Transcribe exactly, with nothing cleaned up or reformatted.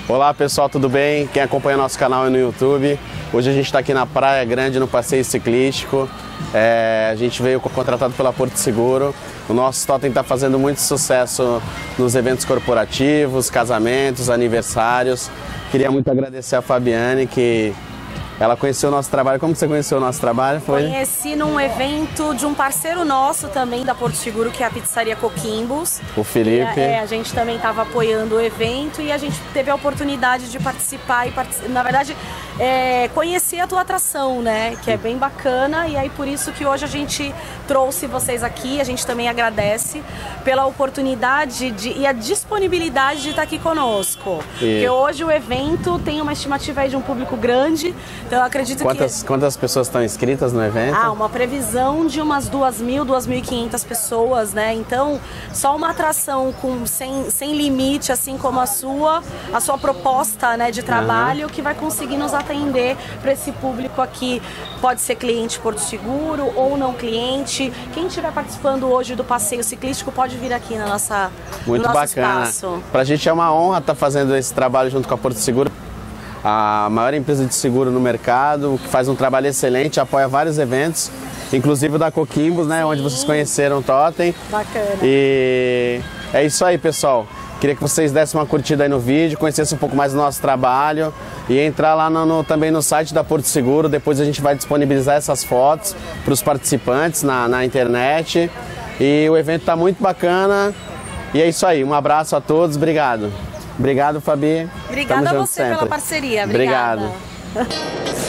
Olá pessoal, tudo bem? Quem acompanha nosso canal é no YouTube. Hoje a gente está aqui na Praia Grande, no passeio ciclístico. É, a gente veio contratado pela Porto Seguro. O nosso totem está fazendo muito sucesso nos eventos corporativos, casamentos, aniversários. Queria muito agradecer a Fabiane, que ela conheceu o nosso trabalho. Como você conheceu o nosso trabalho? Foi? Conheci num evento de um parceiro nosso também da Porto Seguro, que é a Pizzaria Coquimbos. O Felipe. E, é, a gente também estava apoiando o evento e a gente teve a oportunidade de participar e, na verdade, é, conhecer a tua atração, né? Que é bem bacana, e aí por isso que hoje a gente trouxe vocês aqui. A gente também agradece pela oportunidade de, e a disponibilidade de estar aqui conosco. E... Porque hoje o evento tem uma estimativa aí de um público grande. Então eu acredito quantas, que... Quantas pessoas estão inscritas no evento? Ah, uma previsão de umas duas mil, duas mil e quinhentas pessoas, né? Então, só uma atração com, sem, sem limite, assim como a sua, a sua proposta, né, de trabalho, uhum, que vai conseguir nos atender para esse público aqui. Pode ser cliente Porto Seguro ou não cliente. Quem estiver participando hoje do passeio ciclístico pode vir aqui na nossa, Muito no nosso bacana. espaço. Pra gente é uma honra estar fazendo esse trabalho junto com a Porto Seguro. A maior empresa de seguro no mercado, que faz um trabalho excelente, apoia vários eventos, inclusive o da Coquimbos, né, onde vocês conheceram o totem. Bacana. E é isso aí, pessoal. Queria que vocês dessem uma curtida aí no vídeo, conhecessem um pouco mais do nosso trabalho e entrar lá no, no, também no site da Porto Seguro. Depois a gente vai disponibilizar essas fotos para os participantes na, na internet. E o evento está muito bacana. E é isso aí. Um abraço a todos. Obrigado. Obrigado, Fabi. Obrigada a você sempre. pela parceria. Obrigada. Obrigado.